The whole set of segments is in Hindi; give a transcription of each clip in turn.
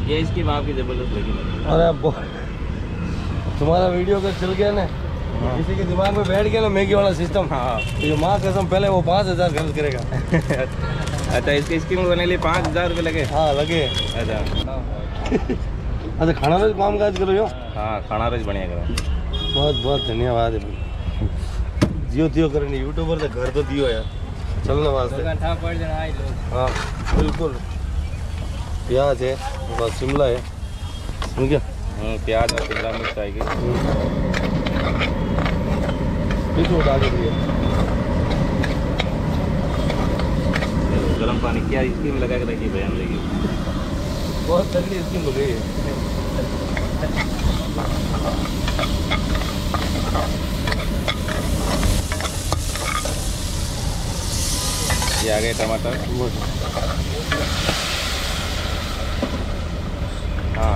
ये इसकी माँ की जबरदस्त लगी। अरे अब तुम्हारा वीडियो का चल गया ना, किसी के दिमाग में बैठ गया ना मैगी वाला सिस्टम। हाँ ये माँ कसम पहले वो 5000 खर्च करेगा। अच्छा, इसकी स्कीम बनने के लिए 5000 रुपये लगे? हाँ लगे। अच्छा अच्छा खाना में काम काज करो यो? हाँ, खाना रोज बढ़िया करो। बहुत बहुत धन्यवाद है। जियो तियो करें यूट्यूबर से घर तो दियो यार चलने वास्ते। हाँ बिल्कुल। प्याज है, बस शिमला है, सुन क्या? प्याज और शिमला मिर्च आएगी। बिल्कुल डाल दिए। गर्म पानी क्या स्कीम लगा के रखिए बयान लगी। बहुत तगड़ी स्कीम हो गई है। ये आ गए टमाटर। हाँ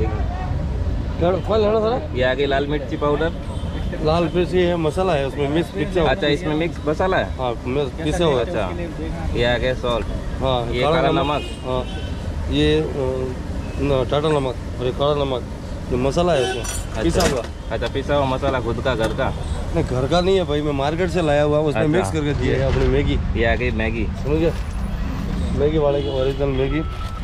फल है ना सर? ये आ गई लाल मिर्ची पाउडर। लाल मिर्ची है, मसाला है उसमें मिक्स पिक्चर। अच्छा, इसमें मिक्स मसाला है। हाँ पिसे हुए। अच्छा, ये आ गया सॉल्ट। हाँ ये काला नमक। हाँ ये टाटा नमक और ये काला नमक, ये मसाला है उसमें पिसा हुआ। अच्छा, पिसा हुआ मसाला खुद का घर का? नहीं घर का नहीं है भाई, मैं मार्केट से लाया हुआ, उसमें मिक्स करके दिया है अपनी मैगी। ये आ गई मैगी। समझ मैगी वाले की ओरिजिनल मैगी।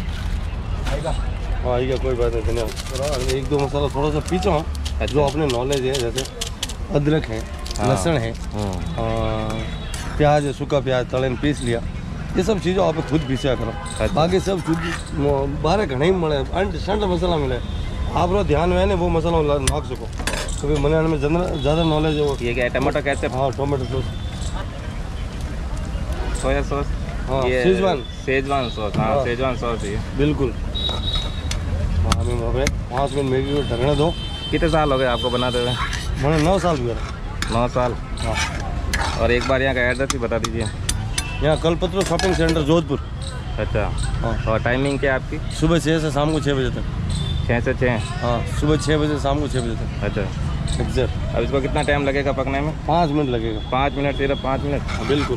हाँ आएगा, कोई बात नहीं। धन्यवाद। एक दो मसाला थोड़ा सा पीछो जो अपने नॉलेज है, जैसे अदरक है, लहसुन है, प्याज है, सूखा प्याज तलन पीस लिया, ये सब चीज़ों आप खुद पीसा करो। बाकी सब बाहर घने ही मिले अंट मसाला मिले, आप रो ध्यान में वो मसाला नाक सको, क्योंकि बनाने में ज़्यादा नॉलेज है वो। ये क्या है? Tomato ketchup? हाँ टोमेटो सॉस, सोया सॉस, हाँ शेजवान सॉस। हाँ शेजवान सॉस ये बिल्कुल। हाँ मैं वहाँ पे 5 मिनट मैगी को ढकने दो। कितने साल हो गए आपको बनाते हुए? मैंने 9 साल हुआ। 9 साल। हाँ। और एक बार यहाँ का एड्रेस भी बता दीजिए। यहाँ कलपत्र शॉपिंग सेंटर जोधपुर। अच्छा हाँ। और टाइमिंग क्या है आपकी? सुबह 6 से शाम को 6 बजे तक। 6 से 6? हाँ सुबह 6 बजे शाम को 6 बजे तक। अच्छा एग्जैक्ट। अब इसको कितना टाइम लगेगा पकने में? 5 मिनट लगेगा। 5 मिनट? सिर्फ 5 मिनट? हाँ, बिल्कुल।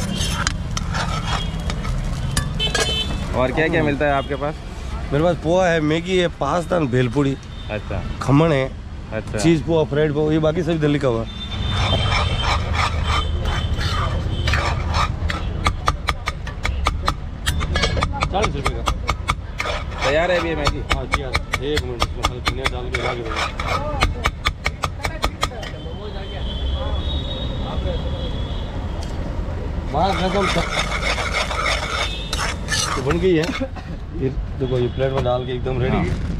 और क्या क्या मिलता है आपके पास? मेरे पास पोहा है, मैगी है, पास्ता, भेलपूड़ी, अच्छा खमण है, अच्छा चीज़ पोहा, फ्राइड पोहा, ये बाकी सब दिल्ली का हुआ। ₹40 का तैयार है अभी ये मैगी? हाँ जी। 1 मिनट इसमें खाली धनिया डाल के लगा के तो बन गई है। ये देखो, ये प्लेट में डाल के एकदम रेडी।